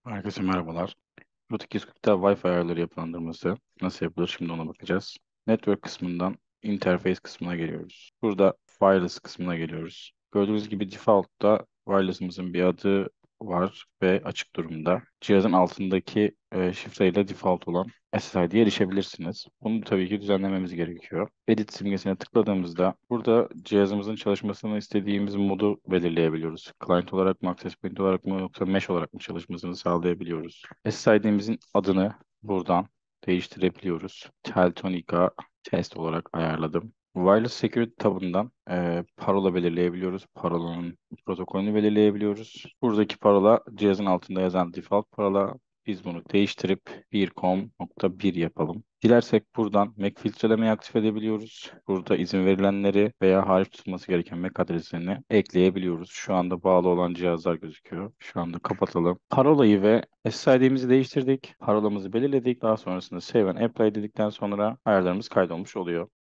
Herkese merhabalar. Root 240'ta Wi-Fi ayarları yapılandırması nasıl yapılır şimdi ona bakacağız. Network kısmından Interface kısmına geliyoruz. Burada Wireless kısmına geliyoruz. Gördüğünüz gibi default'ta wireless'ımızın bir adı var ve açık durumda. Cihazın altındaki şifreyle default olan SSID'ye erişebilirsiniz. Bunu tabii ki düzenlememiz gerekiyor. Edit simgesine tıkladığımızda burada cihazımızın çalışmasını istediğimiz modu belirleyebiliyoruz. Client olarak mı, access point olarak mı yoksa mesh olarak mı çalışmasını sağlayabiliyoruz. SSID'mizin adını buradan değiştirebiliyoruz. Teltonika test olarak ayarladım. Wireless Security tabından parola belirleyebiliyoruz. Parolanın protokolünü belirleyebiliyoruz. Buradaki parola cihazın altında yazan default parola. Biz bunu değiştirip 1.com.1 yapalım. Dilersek buradan MAC filtrelemeyi aktif edebiliyoruz. Burada izin verilenleri veya hariç tutulması gereken MAC adreslerini ekleyebiliyoruz. Şu anda bağlı olan cihazlar gözüküyor. Şu anda kapatalım. Parolayı ve SSID'mizi değiştirdik. Parolamızı belirledik. Daha sonrasında Save and Apply dedikten sonra ayarlarımız kaydolmuş oluyor.